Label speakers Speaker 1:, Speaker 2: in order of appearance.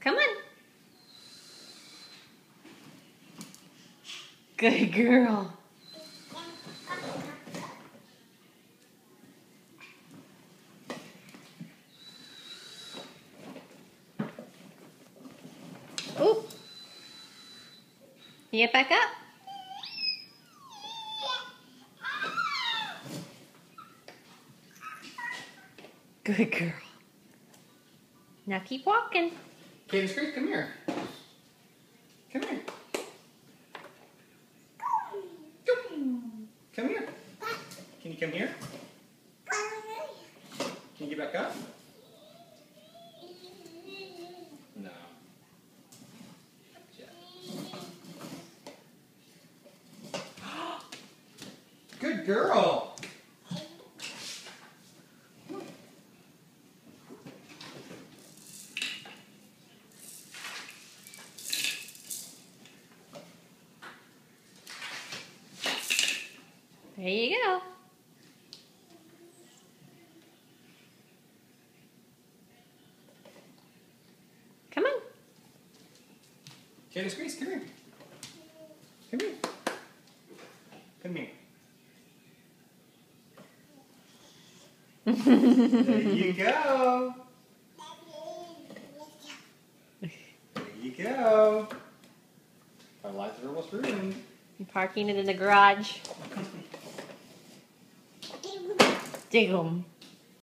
Speaker 1: Come on. Good girl. Ooh. You get back up? Good girl. Now keep walking.
Speaker 2: Cadence Grace, come here. Come here. Come here. Can you come here? Can you get back up? No. Good girl.
Speaker 1: There you go. Come on.
Speaker 2: Cadence Grace, come here. Come here. Come here. There you go. There you go. Our lives are almost ruined.
Speaker 1: I'm parking it in the garage. Dig 'em.